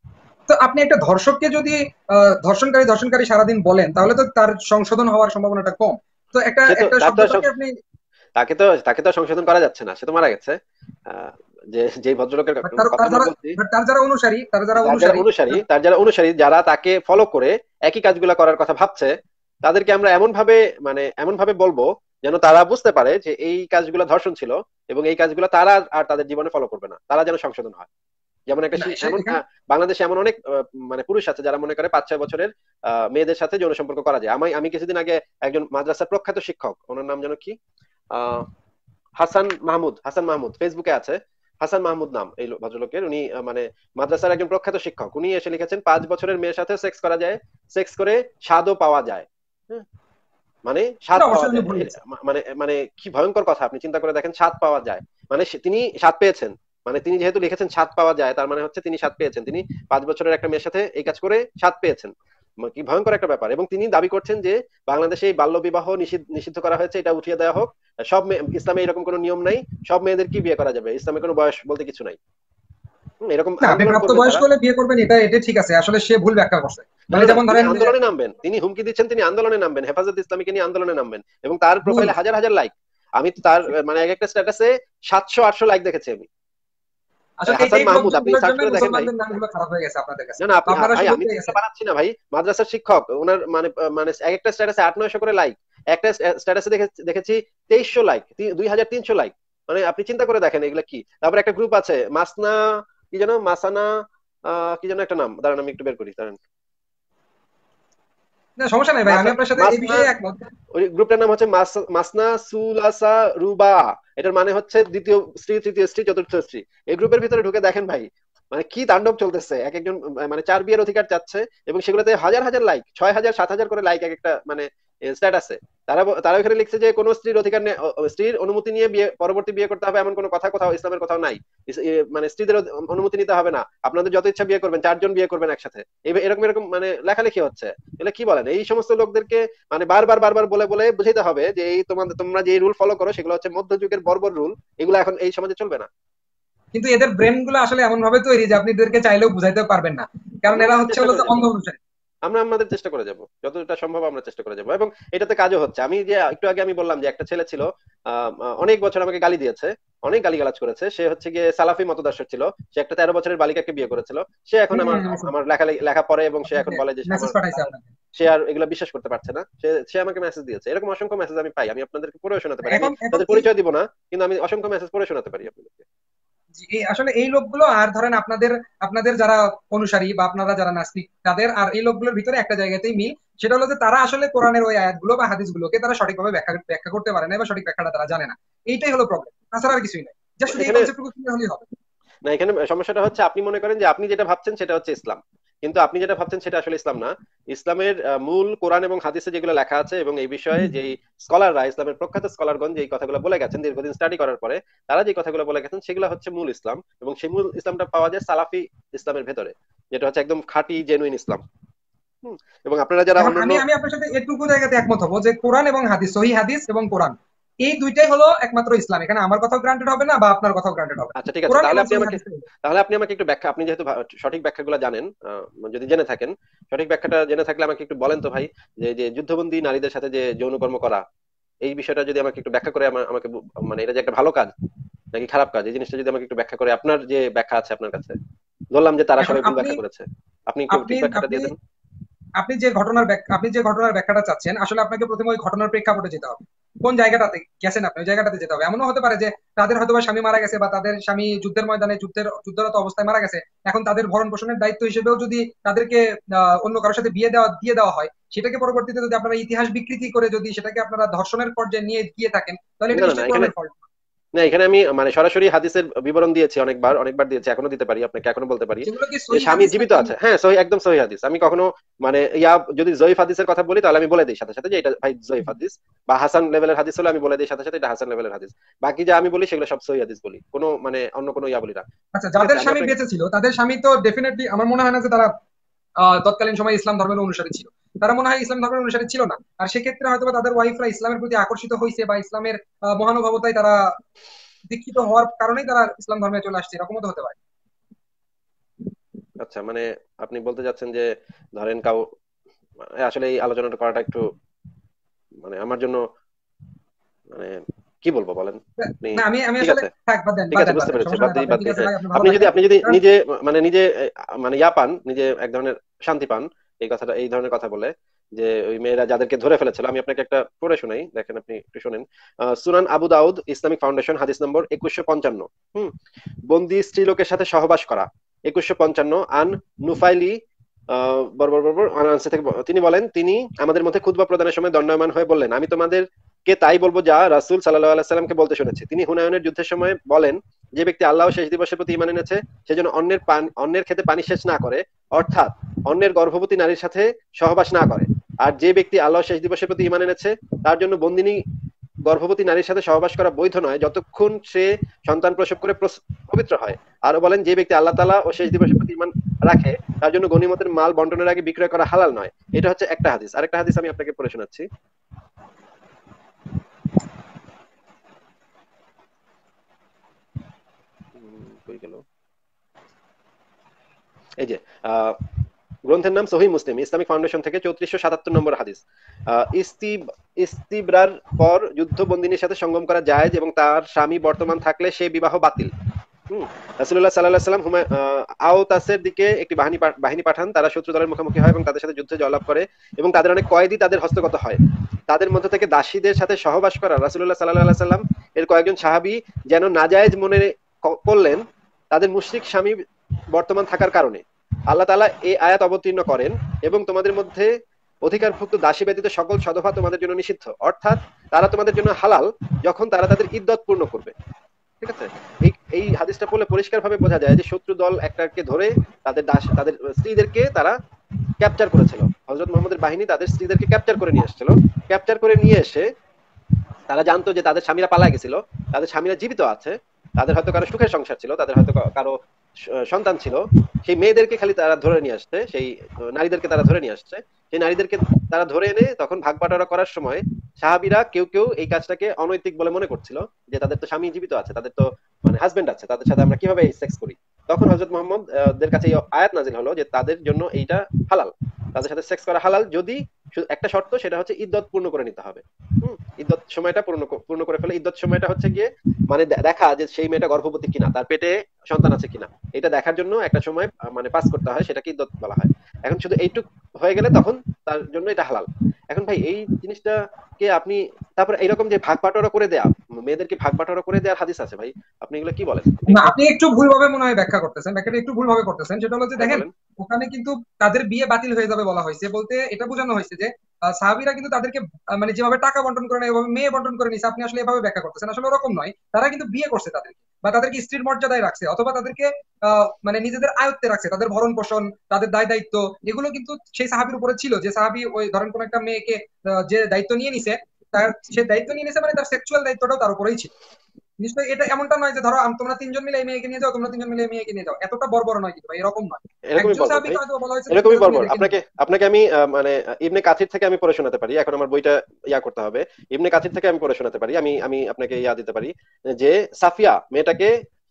তো আপনি একটা ধর্ষককে যদি আহ, ধর্ষণকারী ধর্ষণকারী সারাদিন বলেন, তাহলে তো তার সংশোধন হওয়ার সম্ভাবনাটা কম। তো একটা সে তো একটা তার তো শব্দ সব, থাকে আপনি, তাকে তো তাকে তো সংশোধন করা যাচ্ছে না, সে তো মারা গেছে। আহ, যে যে ভদ্রলোকের but তার কথা তার আমরা যারা বলছি, but তার যারা অনুসারী, তার যারা যার যারা অনুসারী অনুসারী, তার যারা অনুসারী যারা তাকে ফলো করে একই কাজগুলা করার কথা ভাবছে, তাদেরকে আমরা এমন ভাবে মানে এমন ভাবে বলবো যেন তারা বুঝতে পারে যে এই কাজগুলো ধর্ষণ ছিল, এবং এই কাজগুলো তারা আর তাদের জীবনে ফলো করবে না, তারা যেন সংশোধন হয়। যেমন একটা না, শি- সে এমন এখানে আহ, বাংলাদেশে এমন অনেক আহ, মানে পুরুষ আছে যারা মনে করে পাঁচ ছয় বছরের আহ, মেয়েদের সাথে যৌন সম্পর্ক করা যায়। আমি আমি কিছুদিন আগে একজন মাদ্রাসার প্রখ্যাত শিক্ষক, ওনার নাম যেন কি, আহ হাসান মাহমুদ, হাসান মাহমুদ ফেসবুকে আছে, হাসান মাহমুদ নাম এই লো- ভদ্রলোকের। উনি আহ, মানে মাদ্রাসার একজন প্রখ্যাত শিক্ষক। উনি এসে লিখেছেন পাঁচ বছরের মেয়ের সাথে সেক্স করা যায়, সেক্স করে স্বাদও পাওয়া যায়। হ্যাঁ, মানে স্বাদ এটা পাওয়া অবশ্যই উনি যায়। ভুল এ- গেছে। মা- মানে মানে কি ভয়ঙ্কর কথা, আপনি চিন্তা করে দেখেন, স্বাদ পাওয়া যায়। মানে সে- তিনি স্বাদ পেয়েছেন, মানে তিনি যেহেতু লিখেছেন স্বাদ পাওয়া যায়, তার মানে হচ্ছে তিনি স্বাদ পেয়েছেন, তিনি পাঁচ বছরের একটা মেয়ের সাথে এই কাজ করে স্বাদ পেয়েছেন। মা- কি ভয়ঙ্কর একটা ব্যাপার। এবং তিনি দাবি করছেন যে বাংলাদেশে এই বাল্য বিবাহ নিষিদ্ধ নিষিদ্ধ করা হয়েছে, এটা উঠিয়ে দেওয়া হোক। সব মেয়ে, ইসলামে এরকম কোনো নিয়ম নাই, সব মেয়েদের কি বিয়ে করা যাবে, ইসলামে কোনো বয়স বলতে কিছু নাই। হুম, এরকম না, আপনি আন্দোলন করবেন প্রাপ্তবয়স্ক যারা, হলে বিয়ে করবেন, এটা এটা ঠিক আছে, আসলে সে ভুল ব্যাখ্যা করছে। না মানে না না, যেমন তিনি ধরেন যে আন্দোলনে নামবেন, তিনি হুমকি দিচ্ছেন তিনি আন্দোলনে নামবেন, হেফাজত ইসলামীকে নিয়ে আন্দোলনে নামবেন, এবং তার ভুল। প্রোফাইলে হাজার হাজার লাইক। আমি তো তার আহ, মানে এক একটা স্ট্যাটাসে সাতশো আটশো লাইক দেখেছি আমি। আসলে আহ, এই হাসান টাইপ মাহমুদ, আপনি লোকজনগুলোর সার্চ জন্য করে দেখেন ভাই। মুসলমানদের নামগুলো খারাপ হয়ে গেছে আপনাদের কাছে, না না, বা আপনি আ- আপনারা ভাই আমি সুযোগ তো পেয়ে এগুলো গেছেন। বানাচ্ছি না ভাই, মাদ্রাসার শিক্ষক ওনার মানে আহ, মানে এক একটা স্ট্যাটাসে আট নয়শো করে লাইক, একটা স্ট্যাটাসে দেখেছি দেখেছি তেইশশো লাইক, দুই হাজার তিনশো লাইক। মানে আপনি চিন্তা করে দেখেন এগুলা কি। তারপর একটা গ্রুপ আছে মাসনা, কি যেন মাসানা, আহ কি যেন একটা নাম, দাঁড়ান আমি একটু বের করি, দাঁড়ান। না, সমস্যা নাই ভাই, আমি মাসা আপনার সাথে এই মাসনা, বিষয়ে একমত। ওই গ্রুপটার নাম হচ্ছে মাস- মাসনা সুলাসা রুবা। এটার মানে হচ্ছে দ্বিতীয় স্ত্রী, তৃতীয় স্ত্রী, চতুর্থ স্ত্রী। এই গ্রুপের ভিতরে ঢুকে দেখেন ভাই, মানে কি তাণ্ডব চলতেছে, এক একজন মানে চার বিয়ের অধিকার চাচ্ছে এবং সেগুলোতে হাজার হাজার লাইক, ছয় হাজার সাত হাজার করে লাইক এক একটা মানে স্ট্যাটাসে। তারা ব- তারা ওখানে লিখছে যে কোনো স্ত্রীর অধিকার নেই, অ- অ- স্ত্রীর অনুমতি নিয়ে বিয়ে পরবর্তী বিয়ে করতে হবে এমন কোনো কথা কোথাও ইসলামের কোথাও নাই। ইস- এ মানে স্ত্রীদের অধ- অনুমতি নিতে হবে না, আপনাদের যত ইচ্ছা বিয়ে করবেন, চারজন বিয়ে করবেন একসাথে, এ- এরকম এরকম মানে লেখালেখি হচ্ছে। এগুলো কি বলেন? এই সমস্ত লোকদেরকে মানে বারবার বারবার বলে বলে বুঝাইতে হবে যে এই তোমাদের তোমরা যে রুল ফলো করো সেগুলো হচ্ছে মধ্যযুগের বর্বর রুল, এগুলো এখন এই সমাজে চলবে না। কিন্তু এদের ব্রেন গুলো আসলে এমন ভাবে তৈরি যে আপনি এদেরকে চাইলেও বুঝাইতে পারবেন না, কারণ আমরা এরা আমাদের হচ্ছে চেষ্টা হলো করে যে যাবো, অন্ধ অনুসারী। আমরা আমাদের চেষ্টা করে যাব, যতটা সম্ভব আমরা চেষ্টা করে যাব, এবং এটাতে কাজও হচ্ছে। আমি যে একটু আগে আমি বললাম যে একটা ছেলে ছিল, আহ, আহ, অনেক বছর আমাকে গালি দিয়েছে, অনেক গালিগালাজ করেছে, সে হচ্ছে গিয়ে সালাফি মতদর্শের ছিল, সে একটা তেরো বছরের বালিকাকে বিয়ে করেছিল। সে এখন হম আমার হম, আমি শুনছি। আমার লেখা লেখা পড়ে এবং সে এখন আপনাকে বলে যে মেসেজ আমার পাঠাইছে তার- আপনাকে। সে আর এগুলো বিশ্বাস করতে পারছে না। সে সে আমাকে মেসেজ দিয়েছে, এরকম অসংখ্য মেসেজ আমি পাই, আমি আপনাদেরকে পড়ে শোনাতে পারি, আমি এখন এখন তাদের এই পরিচয় দিব না, কিন্তু আমি অসংখ্য মেসেজ পড়ে শোনাতে পারি আপনাদেরকে। জি, এই আসলে এই লোকগুলো আর ধরেন আপনাদের আপনাদের যারা অনুসারী বা আপনারা যারা নাস্তিক তাদের আর এই লোকগুলোর ভিতরে একটা জায়গাতেই মিল, সেটা হলো যে তারা আসলে কোরআনের ওই আয়াতগুলো বা হাদিসগুলোকে তারা সঠিকভাবে ব্যাখ্যা ব্যাখ্যা করতে পারে না বা সঠিক ব্যাখ্যাটা তারা জানে না। এইটাই হলো প্রবলেম, তাছাড়া আর কিছুই নাই। যা শুধু এই এখানে কনসেপ্টটুকু ক্লিয়ার হলেই হবে। না, এখানে সমস্যাটা হচ্ছে আপনি মনে করেন যে আপনি যেটা ভাবছেন সেটা হচ্ছে ইসলাম, কিন্তু আপনি যেটা ভাবছেন সেটা আসলে ইসলাম না। ইসলামের আহ, মূল কোরআন এবং হাদিসে যেগুলো লেখা আছে এবং এই বিষয়ে যে স্কলাররা, ইসলামের প্রখ্যাত স্কলারগণ যে কথাগুলো বলে গেছেন দীর্ঘদিন স্টাডি করার পরে, তারা যে কথাগুলো বলে গেছেন সেগুলো হচ্ছে মূল ইসলাম, এবং সেই মূল ইসলামটা পাওয়া যায় সালাফি ইসলামের ভেতরে, যেটা হচ্ছে একদম খাঁটি জেনুইন ইসলাম। হুম। এবং আপনারা যারা এখন অন্যান্য, আমি আমি আপনার সাথে এটুকু জায়গাতে একমত হবো যে কোরআন এবং হাদিস, সহিহ হাদিস এবং কোরআন, এই দুইটাই হলো একমাত্র ইসলাম। এখানে আমার কথাও গ্রান্টেড হবে না বা আপনার কথাও গ্রান্টেড হবে না। আচ্ছা ঠিক আছে, কোরআন তাহলে এবং আপনি সহিহ আমাকে হাদিস। তাহলে আপনি আমাকে একটু ব্যাখ্যা, আপনি যেহেতু ভা- সঠিক ব্যাখ্যাগুলো জানেন, আহ, যদি জেনে থাকেন, সঠিক ব্যাখ্যাটা জেনে থাকলে আমাকে একটু বলেন তো ভাই, যে যে যুদ্ধবন্দী নারীদের সাথে যে যৌনকর্ম করা, এই বিষয়টা যদি আমাকে একটু ব্যাখ্যা করে আমা- আমাকে বু- মানে এটা যে একটা ভালো কাজ নাকি খারাপ কাজ, এই জিনিসটা যদি আমাকে একটু ব্যাখ্যা করে, আপনার যে ব্যাখ্যা আছে আপনার কাছে, ধরলাম যে তারা এখন সবাই ভুল আপনি ব্যাখ্যা করেছে, আপনি একটু আপনি ঠিক ব্যাখ্যাটা আপনি দিয়ে দেন। আপনি যে ঘটনার ব্যাক- আপনি যে ঘটনার ব্যাখ্যাটা চাচ্ছেন, আসলে আপনাকে প্রথমে ওই ঘটনার প্রেক্ষাপটে যেতে হবে। কোন জায়গাটাতে গেছেন আপনি, ওই জায়গাটাতে যেতে হবে। এমনও হতে পারে যে তাদের হয়তো বা স্বামী মারা গেছে বা তাদের স্বামী যুদ্ধের ময়দানে যুদ্ধের যুদ্ধরত অবস্থায় মারা গেছে। এখন তাদের ভরণ পোষণের দায়িত্ব হিসেবেও যদি তাদেরকে আহ, অন্য কারোর সাথে বিয়ে দেওয়া দিয়ে দেওয়া হয়, সেটাকে পরবর্তীতে যদি আপনারা ইতিহাস বিকৃতি করে যদি সেটাকে আপনারা ধর্ষণের পর্যায়ে নিয়ে গিয়ে থাকেন, তাহলে না এটা না না, নিশ্চয়ই এখানে কোরআনের ফল্ট। না, এখানে আমি মানে সরাসরি হাদিসের বিবরণ দিয়েছি, অনেকবার অনেকবার দিয়েছি, এখনো দিতে পারি, আপনাকে এখনো বলতে পারি সেগুলো কি যে সহিহ স্বামী হাদিস জীবিত নাকি? আছে। হ্যাঁ, সহি, একদম সহি হাদিস। আমি কখনো মানে ইয়া যদি জয়ীফ হাদিসের কথা বলি তাহলে আমি বলে দিই সাথে সাথে যে এটা ভাই জয়ীফ হাদিস, বা হাসান লেভেলের হাদিস হলে আমি বলে দিই সাথে সাথে এটা হাসান লেভেলের হাদিস। বাকি যা আমি বলি সেগুলো সব সহি হাদিস বলি, কোনো মানে অন্য কোনো ইয়া বলি না। আচ্ছা, ঠিক আছে, যাদের আমি স্বামী আপনাকে বেঁচে ছিল তাদের স্বামী তো ডেফিনেটলি আমার মনে হয় না যে তারা আহ, তৎকালীন সময় ইসলাম ধর্মের অনুসারী ছিল। তারা মনে হয় ইসলাম ধর্মের অনুসারী ছিল না। আর সেক্ষেত্রে হয়তো বা তাদের ওয়াইফরা ইসলামের প্রতি আকর্ষিত হয়েছে বা ইসলামের আহ, মহানুভবতায় তারা দীক্ষিত হওয়ার কারণেই তারা ইসলাম ধর্মে চলে আসছে, এরকমও তো হতে পারে। আচ্ছা মানে আপনি বলতে চাচ্ছেন যে ধরেন কাউ, আসলে এই আলোচনাটা করাটা একটু মানে আমার জন্য মানে কি বলবো বলেন আপনি। না, আমি আমি ঠিক আসলে আছে, থাক, বাদ দেন ঠিক বাদ আছে, দেন বাদ বুঝতে দেন, পেরেছি, সমস্যা বাদ নাই, বাদ দিই দেন, বাদ ঠিক দিই, আছে হ্যাঁ। ভাই, আপনি ভালো আপনি যদি থাকেন। আপনি যদি কারণ নিজে মানে নিজে আহ, মানে ইয়া পান, নিজে এক ধরনের শান্তি পান এই কথাটা, এই ধরনের কথা বলে, যে ওই মেয়েরা যাদেরকে ধরে ফেলেছিল, আমি আপনাকে একটা পড়ে শোনাই, দেখেন আপনি একটু শোনেন। আহ, Sunan Abu Dawud Islamic Foundation হাদিস নম্বর একুশশো পঞ্চান্ন। হুম। বন্দি স্ত্রীলোকের সাথে সহবাস করা, একুশশো পঞ্চান্ন। আন নুফাইলি আহ বর্বর বর্বর আনানসে থেকে ব- তিনি বলেন, তিনি আমাদের মধ্যে খুতবা প্রদানের সময় দণ্ডায়মান হয়ে বললেন, আমি তোমাদের কে তাই বলবো যা রাসূল সাল্লাল্লাহু আলাইহি সাল্লামকে বলতে শুনেছি। তিনি হুনায়নের যুদ্ধের সময় বলেন, যে ব্যক্তি আল্লাহ ও শেষ দিবসের প্রতি ঈমান এনেছে সে যেন অন্যের পান অন্যের খেতে পানি শেষ না করে, অর্থাৎ অন্যের গর্ভবতী নারীর সাথে সহবাস না করে। আর যে ব্যক্তি আল্লাহ ও শেষ দিবসের প্রতি ঈমান এনেছে তার জন্য বন্দিনী গর্ভবতী নারীর সাথে সহবাস করা বৈধ নয় যতক্ষণ সে সন্তান প্রসব করে প্রস- পবিত্র হয়। আরো বলেন, যে ব্যক্তি আল্লাহ তাআলা ও শেষ দিবসের প্রতি ঈমান রাখে তার জন্য গনিমতের মাল বন্টনের আগে বিক্রয় করা হালাল নয়। এটা হচ্ছে একটা হাদিস। আরেকটা হাদিস আমি আপনাকে পড়ে শোনাচ্ছি। উম, কই গেল, এই যে আহ গ্রন্থের নাম সহিহ মুসলিম ইসলামিক ফাউন্ডেশন থেকে চৌত্রিশশো সাতাত্তর নম্বর হাদিস। আহ ইস্তিব ইস্তিবরার পর যুদ্ধবন্দিনীর সাথে সঙ্গম করা জায়েজ এবং তার স্বামী বর্তমান থাকলে সে বিবাহ বাতিল। হুম। রাসূলুল্লাহ সাল্লাল্লাহু আলাইহি সাল্লাম হুমা আহ, আওতাসের দিকে একটি বাহিনী পা- বাহিনী পাঠান, তারা শত্রু দলের মুখোমুখি হয় এবং তাদের সাথে যুদ্ধে জয়লাভ করে এবং তাদের অনেক কয়েদি তাদের হস্তগত হয়। তাদের মধ্যে থেকে দাসীদের সাথে সহবাস করা রাসূলুল্লাহ সাল্লাল্লাহু আলাইহি সাল্লাম এর কয়েকজন সাহাবী যেন নাজায়েজ মনে ক- করলেন তাদের মুশরিক স্বামী বর্তমান থাকার কারণে। আল্লাহ তাআলা এই আয়াত অবতীর্ণ করেন, এবং তোমাদের মধ্যে অধিকারভুক্ত দাসী ব্যতীত সকল সদফা তোমাদের জন্য নিষিদ্ধ, অর্থাৎ তারা তোমাদের জন্য হালাল যখন তারা তাদের ইদ্দত পূর্ণ করবে। ঠিক আছে? এই এই হাদিসটা পড়লে পরিষ্কার ভাবে বোঝা যায় যে শত্রু দল একটাকে ধরে তাদের দাস তাদের স্ত্রীদেরকে তারা ক্যাপচার করেছিল। হযরত মুহাম্মদের বাহিনী তাদের স্ত্রীদেরকে ক্যাপচার করে নিয়ে এসেছিল। ক্যাপচার করে নিয়ে এসে তারা জানতো যে তাদের স্বামীরা পালায় গেছিল, তাদের স্বামীরা জীবিত আছে, তাদের হয়তো কারো সুখের সংসার ছিল, তাদের হয়তো কারো সন্তান ছিল, সেই মেয়েদেরকে খালি তারা ধরে নিয়ে আসছে, সেই নারীদেরকে তারা ধরে নিয়ে আসছে। সেই নারীদেরকে তারা ধরে এনে তখন ভাগ বাটোয়ারা করার সময় সাহাবীরা কেউ কেউ এই কাজটাকে অনৈতিক বলে মনে করছিল, যে তাদের তো স্বামী জীবিত আছে, তাদের তো মানে হাজবেন্ড আছে, তাদের সাথে আমরা কিভাবে সেক্স করি। তখন হযরত মুহাম্মদ দের কাছে এই আয়াত নাযিল হলো যে তাদের জন্য এইটা হালাল, তাদের সাথে সেক্স করা হালাল, যদি একটা শর্ত, সেটা হচ্ছে ইদ্দত পূর্ণ করে নিতে হবে। হুম, ইদ্দত সময়টা পূর্ণ পূর্ণ করে ফেলে। ইদ্দত সময়টা হচ্ছে গিয়ে মানে দেখা যে সেই মেয়েটা গর্ভবতী কিনা, তার পেটে সন্তান আছে কিনা, এটা দেখার জন্য একটা সময় মানে পাস করতে হয়, সেটাকে ইদ্দত বলা হয়। এখন শুধু এইটুক হয়ে গেলে তখন তার জন্য এটা হালাল। এখন ভাই এই জিনিসটাকে আপনি তারপরে এইরকম যে ভাগ বাটোয়ারা করে দেয়া, মেয়েদেরকে ভাগ বাটোয়ারা করে দেওয়ার হাদিস আছে ভাই, আপনি এগুলো কি বলেন? না, আপনি একটু ভুলভাবে মনে হয় ব্যাখ্যা করতেছেন, ব্যাখ্যাটা একটু ভুলভাবে করতেছেন। সেটা হলো যে হ্যাঁ দেখেন, বলেন। ওখানে কিন্তু তাদের বিয়ে বাতিল হয়ে যাবে বলা হয়েছে, বলতে এটা বোঝানো হয়েছে যে আহ, সাহাবীরা কিন্তু তাদেরকে আহ, মানে যেভাবে টাকা বন্টন করে নেয় এভাবে মেয়ে বন্টন করে নিছে। আপনি আসলে এভাবে ব্যাখ্যা করতেছেন, আসলে ওরকম নয়। তারা কিন্তু বিয়ে করছে তাদেরকে, বা তাদেরকে স্ত্রীর মর্যাদায় রাখছে, অথবা তাদেরকে আহ মানে নিজেদের আয়ত্তে রাখছে। তাদের ভরণ পোষণ, তাদের দায় দায়িত্ব, এগুলো কিন্তু সেই সাহাবীর উপরে ছিল। যে সাহাবী ওই ধরেন কোন একটা মেয়েকে আহ, যে দায়িত্ব নিয়ে নিছে, তার সে দায়িত্ব নিয়ে নিছে মানে তার সেক্সুয়াল দায়িত্বটাও তার উপরেই ছিল। নিশ্চয়ই এটা এমনটা নয় যে ধরো আম- তোমরা তিনজন মিলে এই মেয়েকে নিয়ে যাও, তোমরা তিনজন মিলে এই মেয়েকে নিয়ে যাও, এতটা বর্বর নয় কিন্তু ভাই, এরকম নয়। এরকমই একজন বর্বর ভাই, সাহাবীকে হয়তো বলা হয়েছে যে তুমি এরকমই হচ্ছে বর্বর। মেয়েদেরকে নিয়ে আপনাকে আপনাকে আমি আহ, মানে আহ, ইবনে কাথির থেকে আমি পড়ে শোনাতে পারি, এখন আমার বইটা ইয়া করতে হবে। ইবনে কাথির থেকে আমি পড়ে শোনাতে পারি, আমি আমি আপনাকে ইয়া দিতে পারি যে সাফিয়া মেয়েটাকে,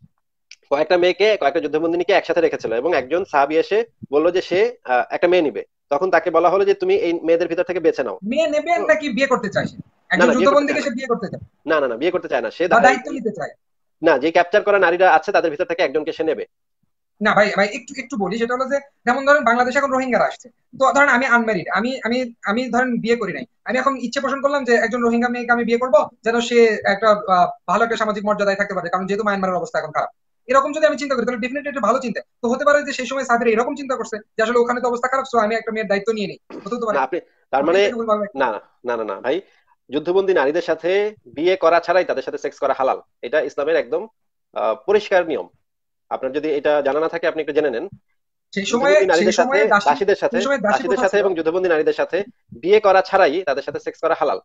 কয়েকটা মেয়েকে কয়েকটা যুদ্ধবন্দিনীকে একসাথে রেখেছিল, এবং একজন সাহাবী এসে বললো যে সে আহ, একটা মেয়ে নিবে। তখন তাকে বলা হলো যে তুমি এই মেয়েদের ভিতর থেকে বেছে নাও। মেয়ে নেবে তো নাকি বিয়ে করতে চায় সে? না একজন না, বিয়ে করতে যুদ্ধবন্দীকে চায় না। সে বিয়ে করতে চায় না না না, বিয়ে করতে চায় না সে, বা দা- এই- দায়িত্ব এই- নিতে চায়? না, যে ক্যাপচার করা নারীরা আছে তাদের ভিতর থেকে একজনকে সে নেবে। না ভাই, ভাই একটু একটু বলি। সেটা হলো যে যেমন ধরেন বাংলাদেশে এখন রোহিঙ্গারা আসছে, তো ধরেন আমি আনম্যারিড, আমি আমি আমি ধরেন বিয়ে করি নাই, আমি এখন ইচ্ছে পোষণ করলাম যে একজন রোহিঙ্গা মেয়েকে আমি বিয়ে করবো, যেন সে একটা আহ, ভালো একটা সামাজিক মর্যাদায় থাকতে পারে, কারণ যেহেতু মায়ানমারের অবস্থা এখন খারাপ। এরকম যদি আমি চিন্তা করি তাহলে ডেফিনেটলি একটা ভালো চিন্তা তো হতে পারে যে সেই সময় সাবির এরকম চিন্তা করছে যে আসলে ওখানে তো অবস্থা খারাপ, সো আমি একটা মেয়ের দায়িত্ব নিয়ে নিই, হতে না পারে। আপনি তার আপনি মানে, এটাকে ভুলভাবে ব্যাখ্যা না করেন। না না না না ভাই, যুদ্ধবন্দী নারীদের সাথে বিয়ে করা ছাড়াই তাদের সাথে সেক্স করা হালাল, এটা ইসলামের একদম আহ, পরিষ্কার নিয়ম। আপনার যদি এটা জানা না থাকে আপনি একটু জেনে নেন। সেই সময়ে যুদ্ধবন্দী সেই নারীদের সাথে, সময়ে দাসী, দাসীদের সাথে, সেই সময় দাসী দাসীদের প্রথা সাথে ছিল। এবং যুদ্ধবন্দী নারীদের সাথে বিয়ে করা ছাড়াই তাদের সাথে সেক্স করা হালাল।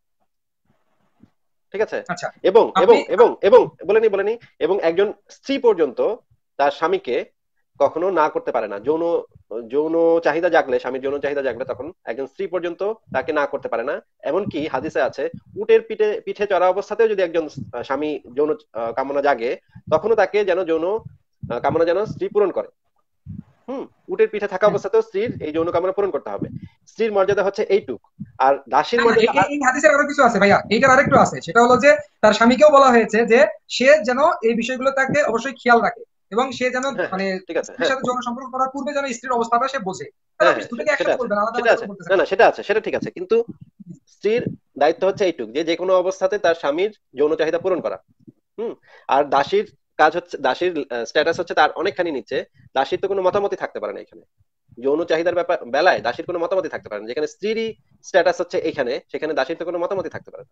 ঠিক আছে? আচ্ছা, এবং এবং আপনি এবং এবং বলেনি বলেনি এবং একজন স্ত্রী পর্যন্ত তার স্বামীকে কখনো না করতে পারে না। যৌন যৌন চাহিদা জাগলে, স্বামীর যৌন চাহিদা জাগলে তখন একজন স্ত্রী পর্যন্ত তাকে না করতে পারে না। এমনকি হাদিসে আছে উটের পিঠে পিঠে চড়া অবস্থাতেও যদি একজন আহ, স্বামী যৌন আহ, কামনা জাগে, তখনও তাকে যেন যৌন আহ, কামনা যেন স্ত্রী পূরণ করে। হুম, উটের পিঠে থাকা হ্যাঁ, অবস্থাতেও স্ত্রীর এই যৌন কামনা পূরণ করতে হবে। স্ত্রীর মর্যাদা হচ্ছে এইটুক, আর দাসীর না না, মর্যাদা এই এই- আ- এই হাদিসের আরো কিছু আছে ভাইয়া, এইটার আরেকটু আছে। সেটা হলো যে তার স্বামীকেও বলা হয়েছে যে সে যেন এই বিষয়গুলো তাকে অবশ্যই খেয়াল রাখে, এবং সে যেন হ্যাঁ হ্যাঁ, মানে ঠিক আছে, স্ত্রীর হ্যাঁ সাথে যৌন সম্পর্ক করার পূর্বে যেন স্ত্রীর অবস্থাটা সে বোঝে। তাহলে হ্যাঁ আপনি হ্যাঁ, দুটোকে সে- সেটা একসাথে আছে, বলবেন, আলাদা সেটা আলাদা আছে, করে বলতেছেন না না কেন? সেটা আছে, সেটা ঠিক আছে, কিন্তু স্ত্রীর দায়িত্ব হচ্ছে এইটুক যে যে কোনো অবস্থাতে তার স্বামীর যৌন চাহিদা পূরণ করা। হুম, আর দাসীর কাজ হচ্ছে, দাসীর স্ট্যাটাস হচ্ছে তার অনেকখানি নিচে। দাসীর তো কোনো মতামতই থাকতে পারে না এখানে, যৌন চাহিদার ব্যাপার বেলায় দাসীর কোনো মতামতই থাকতে পারে না। যেখানে স্ত্রীরই স্ট্যাটাস হচ্ছে এখানে, সেখানে দাসীর তো কোনো মতামতই থাকতে পারে না।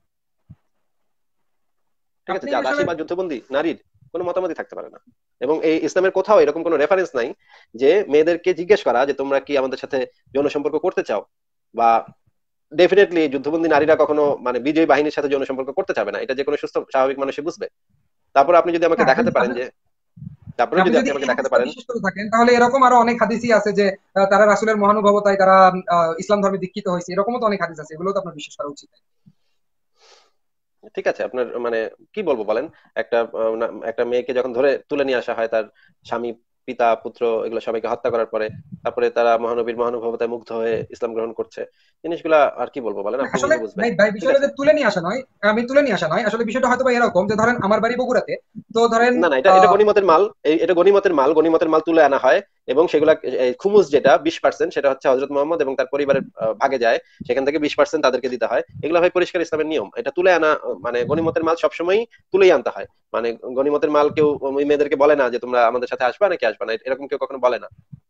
ঠিক আছে? আপনি যা দাসী আসলে বা যুদ্ধবন্দী নারীর কোনো মতামতই থাকতে পারে না। এবং এই ইসলামের কোথাও এরকম কোনো রেফারেন্স নাই যে মেয়েদেরকে জিজ্ঞেস করা যে তোমরা কি আমাদের সাথে যৌন সম্পর্ক করতে চাও, বা ডেফিনেটলি যুদ্ধবন্দী নারীরা কখনো মানে বিজয়ী বাহিনীর সাথে যৌন সম্পর্ক করতে চাবে না, এটা যে কোনো সুস্থ স্বাভাবিক মানুষই বুঝবে। তারপর আপনি যদি আমাকে হ্যাঁ, দেখাতে পারেন আপনি যে, তারপরে আপনি যদি যদি আপনি আমাকে এই দেখাতে হাদিসটা পারেন, বিশ্বাস করে থাকেন তাহলে এরকম আরো অনেক হাদিসই আছে যে আহ, তারা রাসূলের মহানুভবতায় তারা আহ, ইসলাম ধর্মে দীক্ষিত হয়েছে, এরকমও তো অনেক হাদিস আছে, এগুলো তো আপনার বিশ্বাস করা উচিত। ঠিক আছে আপনার মানে কি বলবো বলেন, একটা আহ, না- একটা মেয়েকে যখন ধরে তুলে নিয়ে আসা হয়, তার স্বামী, পিতা, পুত্র এগুলো সবাইকে হত্যা করার পরে, তারপরে তারা মহানবীর মহানুভবতায় মুগ্ধ হয়ে ইসলাম গ্রহণ করছে, জিনিসগুলা আর কি বলবো বলেন, না, আপনি আসলে নিজে বুঝবেন। ভাই ভাই ঠিক বিষয়টা আছে? যে তুলে নিয়ে আসা নয়, আমি তুলে নিয়ে আসা নয়, আসলে বিষয়টা হয়তো বা এরকম যে ধরেন আমার বাড়ি বগুড়াতে, তো ধরেন না না, এটা এটা আহ গনিমতের মাল, এই- এটা গনিমতের মাল, গনিমতের মাল তুলে আনা হয়, এবং সেগুলা এই খুমুস যেটা বিশ পার্সেন্ট, সেটা হচ্ছে হজরত মোহাম্মদ এবং তার পরিবারের আহ, ভাগে যায়, সেখান থেকে বিশ পার্সেন্ট তাদেরকে দিতে হয়। এগুলা ভাই পরিষ্কার ইসলামের নিয়ম, এটা তুলে আনা আহ, মানে গনিমতের মাল সবসময় তুলেই আনতে হয়। মানে গনিমতের মাল কেউ ওই মেয়েদেরকে বলে না যে তোমরা আমাদের সাথে আসবা নাকি আসবা না, এরকম কেউ কখনো বলে না।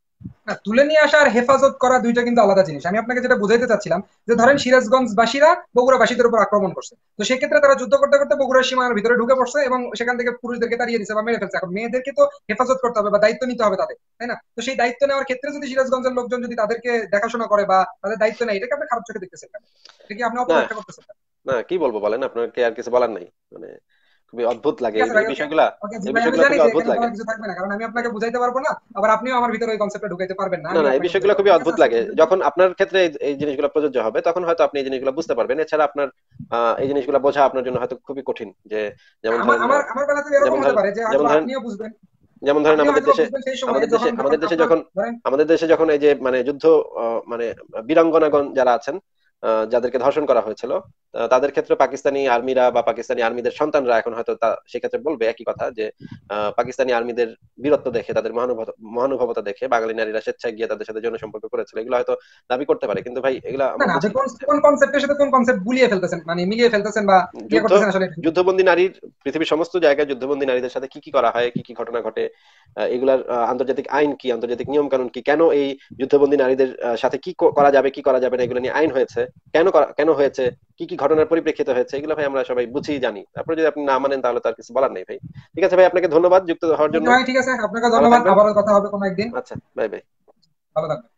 না, তুলে নিয়ে আসা আর হেফাজত করা দুইটা কিন্তু আলাদা জিনিস। আমি আপনাকে যেটা বুঝাইতে চাচ্ছিলাম যে ধরেন সিরাজগঞ্জবাসীরা বগুড়াবাসীদের উপর আক্রমণ করছে, তো সেক্ষেত্রে তারা যুদ্ধ করতে করতে বগুড়ার সীমানার ভিতরে ঢুকে পড়ছে এবং সেখান থেকে পুরুষদেরকে তাড়িয়ে দিচ্ছে বা মেরে ফেলছে। এখন মেয়েদেরকে তো হেফাজত করতে হবে বা দায়িত্ব নিতে হবে তাদের, তাই না? তো সেই দায়িত্ব নেওয়ার ক্ষেত্রে যদি সিরাজগঞ্জের লোকজন যদি তাদেরকে দেখাশোনা করে বা তাদের দায়িত্ব নেয়, এটাকে আপনি খারাপ চোখে দেখতেছেন কেন? এটা কি আপনি না অপব্যাখ্যা করতেছেন কেন? না কি বলবো বলেন, আপনার কি আর কিছু বলার নাই? মানে খুবই অদ্ভুত লাগে ঠিক এই আছে ভাই, এই ওকে। বিষয়গুলা, ওকে জি এই ভাই, আমি বিষয়গুলো জানি খুবই যে অদ্ভুত এখানে লাগে। বলার কিছু থাকবে না, কারণ আমি আপনাকে বুঝাইতে পারবো না, আবার আপনিও আমার ভিতরে ওই কনসেপ্টটা ঢুকাইতে পারবেন না, না আমি না এই আপনাকে বিষয়গুলো বুঝাইতে খুবই পারবো। ঠিক আছে, অদ্ভুত আজকে লাগে, পর্যন্ত। যখন আপনার ক্ষেত্রে এই এই জিনিসগুলো প্রযোজ্য হবে তখন হয়তো আপনি এই জিনিসগুলো বুঝতে পারবেন, এছাড়া আপনার আহ এই জিনিসগুলো বোঝা আপনার জন্য হয়তো খুবই কঠিন। যে যেমন আমার ধরেন আমার আহ, আমার বেলাতে যেমন এরকম হতে ধরেন পারে যে হয়তো যেমন ধরেন আপনিও বুঝবেন, যেমন ধরেন আপনিও আমাদের হয়তো দেশে বুঝবেন সেই সময় আমাদের দেশে যখন যখন আমাদের দেশে আপনার যখন ধরেন। আমাদের দেশে যখন এই যে মানে যুদ্ধ আহ, মানে বীরাঙ্গনাগণ যারা আছেন, আহ, যাদেরকে ধর্ষণ করা হয়েছিল, আহ, তাদের ক্ষেত্রে পাকিস্তানি আর্মিরা বা পাকিস্তানি আর্মিদের সন্তানরা এখন হয়তো তা সেক্ষেত্রে বলবে একই কথা যে আহ, পাকিস্তানি আর্মিদের বীরত্ব দেখে, তাদের মহানুভব মহানুভবতা দেখে বাঙালি নারীরা স্বেচ্ছায় গিয়ে তাদের সাথে যৌন সম্পর্ক করেছিল, এগুলো হয়তো দাবি করতে পারে, কিন্তু ভাই এগুলা না আমরা না, আপনি বুঝি না। কোন কোন কনসেপ্টের সাথে কোন কনসেপ্ট গুলিয়ে ফেলতেছেন, মানে মিলিয়ে ফেলতেছেন বা ইয়ে যুদ্ধ করতেছেন আসলে এটা ঠিক বুঝতেছি না। যুদ্ধবন্দী নারীর, পৃথিবীর সমস্ত জায়গায় যুদ্ধবন্দী নারীদের সাথে কি কি করা হয়, কি কি ঘটনা ঘটে, আহ, এগুলার আহ, আন্তর্জাতিক আইন কি, আন্তর্জাতিক নিয়ম কানুন কি, কেন এই যুদ্ধবন্দী নারীদের আহ, সাথে কি ক- করা যাবে কি করা যাবে না এগুলো নিয়ে আইন হয়েছে, কেন করা- কেন হয়েছে, কি কি ঘটনার পরিপ্রেক্ষিতে হয়েছে, এগুলো ভাই আমরা সবাই বুঝি জানি। তারপরে যদি আপনি না মানেন তাহলে তার কিছু বলার নেই ভাই। ঠিক আছে ভাই, আপনাকে ধন্যবাদ যুক্ত হওয়ার ওকে জন্য। ভাই, ঠিক আছে, আপনাকে ভালো ধন্যবাদ, থাকবেন। আবারও কথা হবে কোনো একদিন। আচ্ছা, বাই বাই। ভালো থাকবেন।